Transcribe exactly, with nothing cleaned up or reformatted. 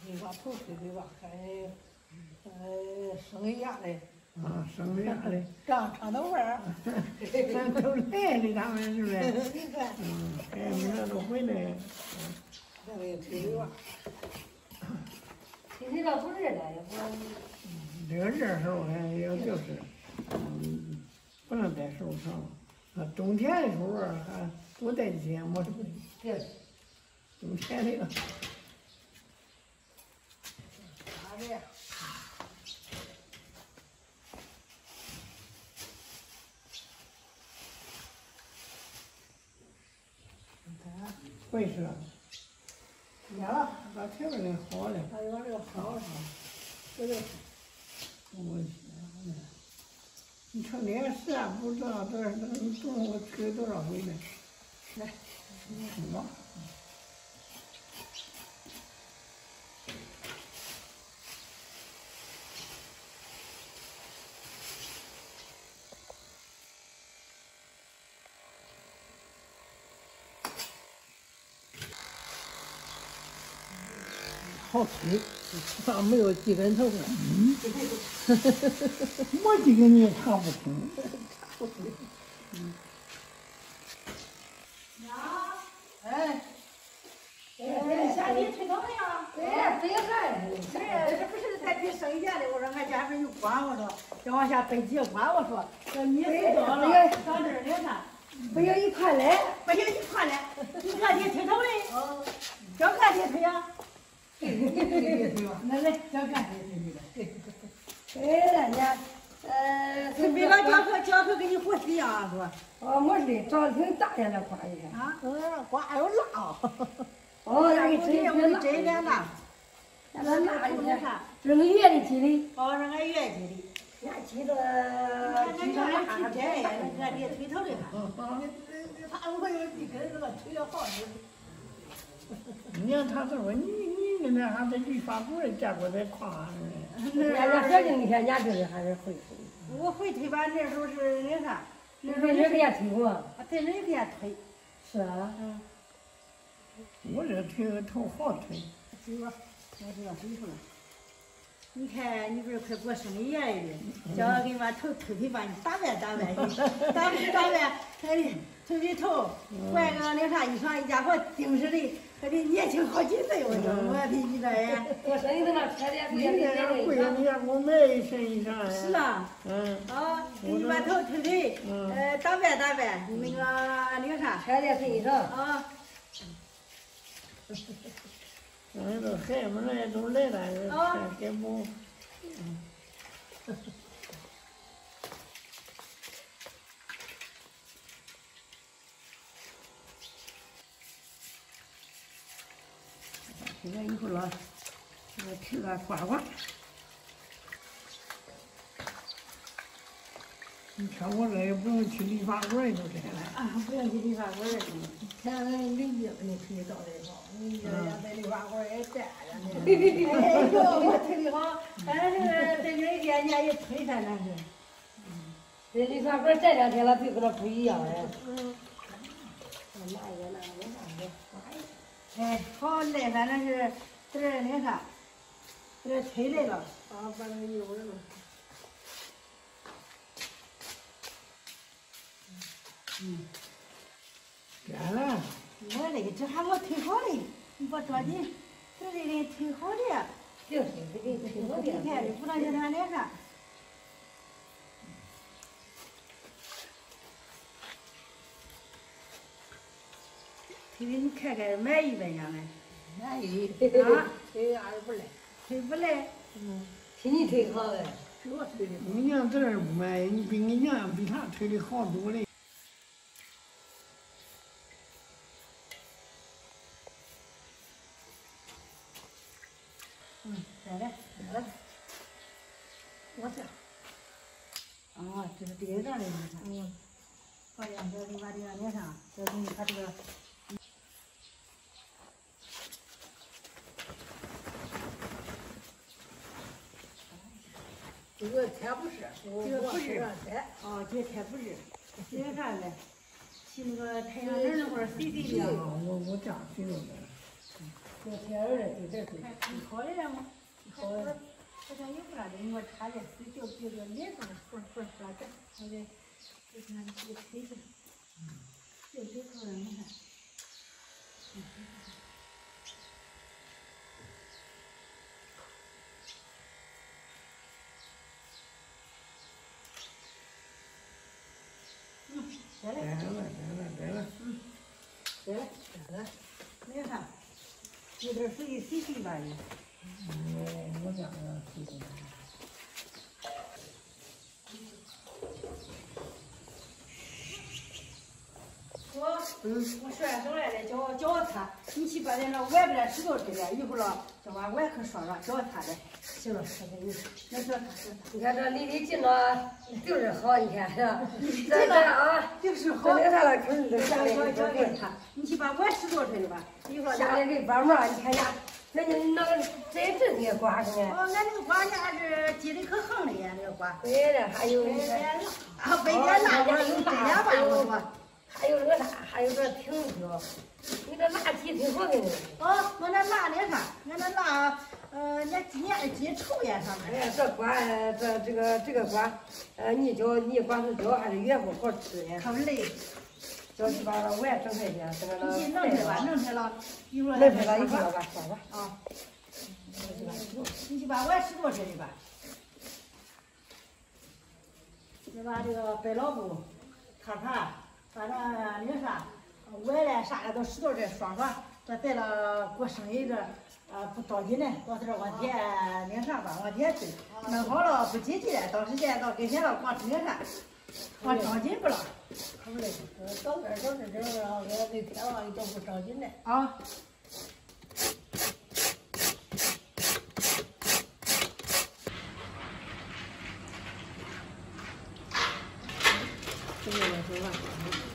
你把头推推吧，还呃生牙嘞。 啊，生牙嘞。 长长头发。 咱都来的，他们是不是？ 你看。 嗯，哎，明天都回来。 咱给推推吧。 天气倒不热了，也不。 这个热时候还也就是，嗯，不能戴手套。啊，冬天的时候还多戴几天没什么。 对。 冬天的。 啥的？ 会是。 灭了。 把前面的好了。 还有把这个好了，这个。 我天！你成天实在不知道这这中午吃多少回呢？ 来， 是吧？好吃，咋没有几根头呢？嗯，没几根你也查不清。 查不清。嗯。娘，哎。哎，下地推头了呀？ 对呀，背孩子。 对，这不是在地生意的，我说俺家还有瓜，我说再往下背几个瓜，我说这你推到了，到这儿你看， 不要一块来， 不要一块来，你看你推头嘞？哦，叫看你推呀。 那来，叫干对对了，家，呃， 为了教课，教课给你活水呀，是吧？ 哦，没事，长得挺大呀，那瓜也。 啊，嗯，瓜还有辣。 哦，那个真真真点辣。 那个辣一点。这是月的鸡的。 哦，是俺月鸡的。 俺鸡的。 你看俺吃这呀，你看这腿头的哈。他我有一根这个腿要好点。 你看他这说你你那还在理发馆见过在夸呢。人家小静，你看人家这个还是会推。 我会推吧，那时候是那啥， 那时候人给人推过。 啊，对，人给人推。 是啊。 嗯。 我这推个头好推。 推吧，我这个推出来。你看，你不是快过生日了的，叫我给你把头推推，把你打扮打扮，打扮打扮，推推头，换个那啥衣裳，一家伙精神的，还得年轻好几岁，我说我的你这呀。 我生意在那车店你这样贵，你还给我买一身衣裳呀？ 是啊。嗯。啊，给你把头推推，呃，打扮打扮，那个那个啥。 车店身衣裳。 啊。 嗯，这孩子们来都来了，还还不，嗯。现在以后了，这个吃个刮刮。你看我这也不用去理发馆，都这样了。 啊，不用去理发馆儿。前两邻居给你推到这好，你这样在理发馆也站着呢。哎呦，我推的好，俺这个在那边人家也推上那是。 嗯。在理发馆站两天了，就跟那不一样哎。嗯。 那一个那个那个，哎，好嘞，反正是这儿那啥，这儿推来了，啊，把那个油了。嗯， 干了。 我嘞，这还没推好嘞，你别着急，这里得推好的。 就是这个推好的。 你看，不能叫他那啥。推的你看看满意没样嘞？ 满意。 啊，推俺不来，推不来。 嗯，替你推好嘞。 我推的。 你娘这儿不满意，你比你娘比他推的好多嘞。 嗯，来来来了，我这，啊，这是第二张的那啥，嗯，好像这你把这个那啥，这给你把这个， 这个贴不是， 这个不是，哦，这贴不是，这个啥嘞？骑那个太阳能那会儿谁谁的？ 我我家谁弄的？ 有天儿的就这个。 看看好的了吗？好的，好像有不啦的，我插的水就比如脸上粉粉粉的，好的，就看这个推着，就这个人你看。 得了， 得了，得了，得了。 嗯，得了，得了，你看，有点水洗洗吧你。 嗯，我讲了，洗洗。 我，嗯，我学完回来了，叫我叫我擦，你去把那那碗给它拾掇出来，一会儿了叫把碗去刷刷，叫我擦的。 行了，我给你。 那说擦， 你看这离离近了，就是好，你看是吧？这这啊， 就是好。 这那了，可是叫下面叫叫给给擦，你去把碗拾掇出来吧。一会儿下面给帮忙，你看呀，那你那个这这些瓜子呢？ 哦，俺这个瓜呢还是结的可横了呀，这个瓜。 对了，还有北你看， 边辣，啊，北边辣我有这样吧，我说。 还有这个啥，还有这挺椒，你这辣鸡挺好的呢。 哦，我那辣那啥，俺那辣，呃，那今年结臭呀上面。 哎呀，这瓜，这这个这个瓜，呃，你叫你瓜子椒还是原不好吃呢？ 可累。 叫你把那碗整开去，这个那。 你去弄开吧，弄开了，一会儿。 弄开了，一会儿吧，算吧。 啊。你去把碗拾掇出来吧。你把这个白萝卜、塔塔。 把那那啥碗嘞啥的都拾掇这刷刷，这带了过生意这，呃不着急呢，到时候往天那啥吧，往天去，弄好了不急急的，到时间到跟前了光吃那啥，光着急不了。 他们那个早点早点这个，我那天了都不着急呢。 啊。 这个来说吧。